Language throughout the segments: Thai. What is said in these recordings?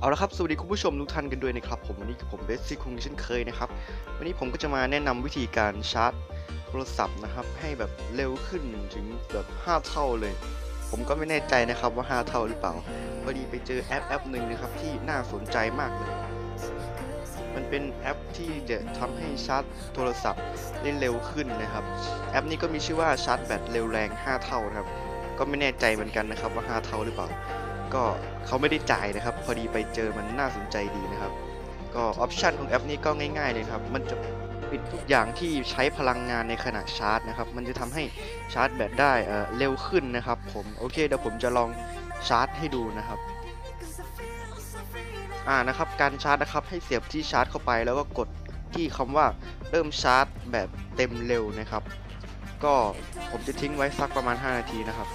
เอาละครับสวัสดีคุณผู้ชมทุกท่านกันด้วยนะครับวันนี้ผมเบสซี่คงเช่นเคยนะครับวันนี้ผมก็จะมาแนะนำวิธีการชาร์จโทรศัพท์นะครับให้แบบเร็วขึ้นถึงแบบ5เท่าเลยผมก็ไม่แน่ใจนะครับว่า5เท่าหรือเปล่าพอดีไปเจอแอปหนึ่งนะครับที่น่าสนใจมากเลยมันเป็นแอปที่จะทำให้ชาร์จโทรศัพท์ได้เร็วขึ้นนะครับแอปนี้ก็มีชื่อว่าชาร์จแบตเร็วแรง5เท่านะครับก็ไม่แน่ใจเหมือนกันนะครับว่า5เท่าหรือเปล่าก็เขาไม่ได้จ่ายนะครับพอดีไปเจอมันน่าสนใจดีนะครับก็ออปชันของแอปนี้ก็ง่ายๆเลยครับมันจะปิดทุกอย่างที่ใช้พลังงานในขณะชาร์จนะครับมันจะทำให้ชาร์จแบตได้เร็วขึ้นนะครับผมโอเคเดี๋ยวผมจะลองชาร์จให้ดูนะครับนะครับการชาร์จนะครับให้เสียบที่ชาร์จเข้าไปแล้วก็กดที่คำว่าเริ่มชาร์จแบบเต็มเร็วนะครับก็ผมจะทิ้งไว้สักประมาณ5นาทีนะครับ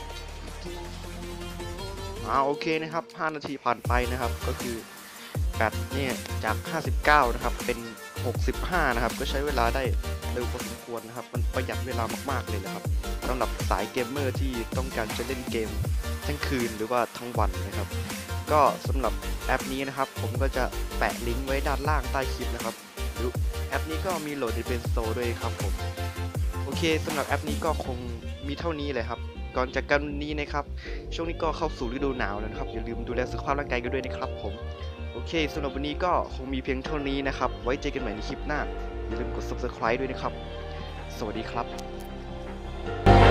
โอเคนะครับ5นาทีผ่านไปนะครับก็คือแบตเนี่ยจาก59นะครับเป็น65นะครับก็ใช้เวลาได้เร็วพอสมควรนะครับมันประหยัดเวลามากๆเลยนะครับสำหรับสายเกมเมอร์ที่ต้องการจะเล่นเกมทั้งคืนหรือว่าทั้งวันนะครับก็สำหรับแอปนี้นะครับผมก็จะแปะลิงก์ไว้ด้านล่างใต้คลิปนะครับหรือแอปนี้ก็มีโหลดใน Play Store ด้วยครับผมโอเคสำหรับแอปนี้ก็คงมีเท่านี้เลยครับก่อนจากกันวันนี้นะครับช่วงนี้ก็เข้าสู่ฤดูหนาวแล้วนะครับอย่าลืมดูแลสุขภาพร่างกายกันด้วยนะครับผมโอเคสำหรับวันนี้ก็คงมีเพียงเท่านี้นะครับไว้เจอกันใหม่ในคลิปหน้าอย่าลืมกด Subscribe ด้วยนะครับสวัสดีครับ